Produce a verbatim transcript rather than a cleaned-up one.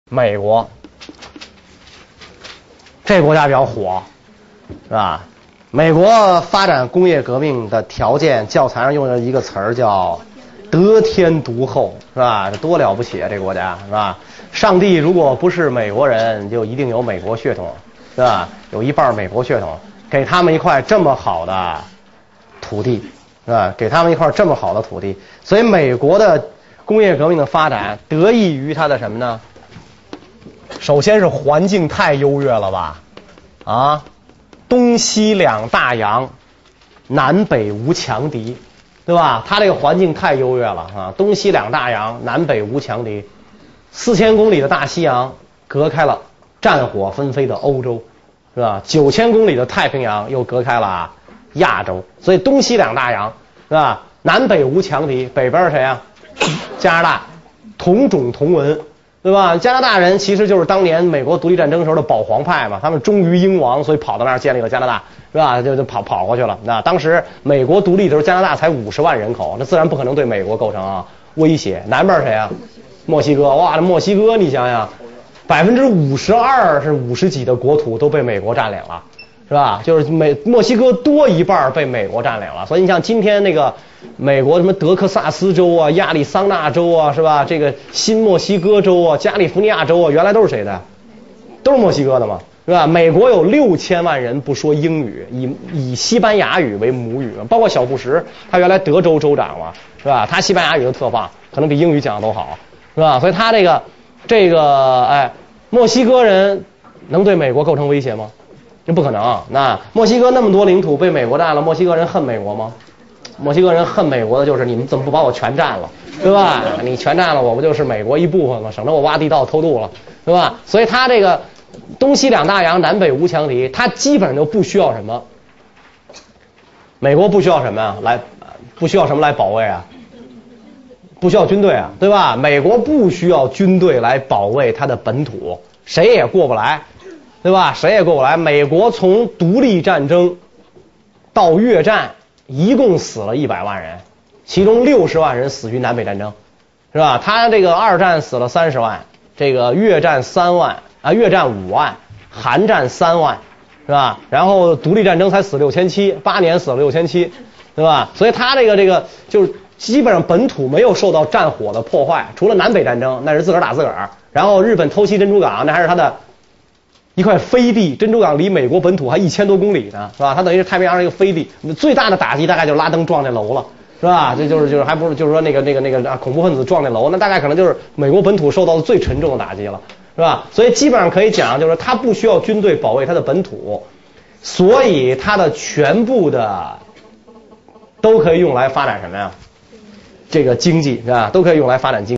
美国，这国家比较火，是吧？美国发展工业革命的条件，教材上用的一个词儿叫得天独厚，是吧？这多了不起啊，这国家，是吧？上帝如果不是美国人，就一定有美国血统，是吧？有一半美国血统，给他们一块这么好的土地，是吧？给他们一块这么好的土地，所以美国的工业革命的发展得益于它的什么呢？首先是环境太优越了吧，啊，东西两大洋，南北无强敌，对吧？它这个环境太优越了啊，东西两大洋，南北无强敌，四千公里的大西洋隔开了战火纷飞的欧洲，是吧？九千公里的太平洋又隔开了亚洲，所以东西两大洋，是吧？南北无强敌，北边是谁啊？加拿大，同种同文。对吧？加拿大人其实就是当年美国独立战争时候的保皇派嘛，他们忠于英王，所以跑到那儿建立了加拿大，是吧？就就跑跑过去了。那当时美国独立的时候，加拿大才五十万人口，那自然不可能对美国构成啊威胁。南边谁啊？墨西哥，哇，这墨西哥你想想，百分之五十二是五十几的国土都被美国占领了，是吧？就是美墨西哥多一半被美国占领了，所以你像今天那个。美国什么德克萨斯州啊、亚利桑那州啊，是吧？这个新墨西哥州啊、加利福尼亚州啊，原来都是谁的？都是墨西哥的嘛，是吧？美国有六千万人不说英语，以以西班牙语为母语，包括小布什，他原来德州州长嘛，是吧？他西班牙语都特棒，可能比英语讲的都好，是吧？所以他这个这个哎，墨西哥人能对美国构成威胁吗？这不可能。那墨西哥那么多领土被美国占了，墨西哥人恨美国吗？墨西哥人恨美国的就是你们怎么不把我全占了，对吧？你全占了我不就是美国一部分吗？省得我挖地道偷渡了，对吧？所以他这个东西两大洋，南北无强敌，他基本上就不需要什么。美国不需要什么呀？来，不需要什么来保卫啊？不需要军队啊，对吧？美国不需要军队来保卫它的本土，谁也过不来，对吧？谁也过不来。美国从独立战争到越战。一共死了一百万人，其中六十万人死于南北战争，是吧？他这个二战死了三十万，这个越战三万啊，越战五万，韩战三万，是吧？然后独立战争才死六千七，八年死了六千七，对吧？所以他这个这个就是基本上本土没有受到战火的破坏，除了南北战争那是自个儿打自个儿，然后日本偷袭珍珠港那还是他的。一块飞地，珍珠港离美国本土还一千多公里呢，是吧？它等于是太平洋上一个飞地，最大的打击大概就是拉登撞那楼了，是吧？这就是就是还不是就是说那个那个那个啊恐怖分子撞那楼，那大概可能就是美国本土受到的最沉重的打击了，是吧？所以基本上可以讲，就是它不需要军队保卫它的本土，所以它的全部的都可以用来发展什么呀？这个经济是吧？都可以用来发展经济。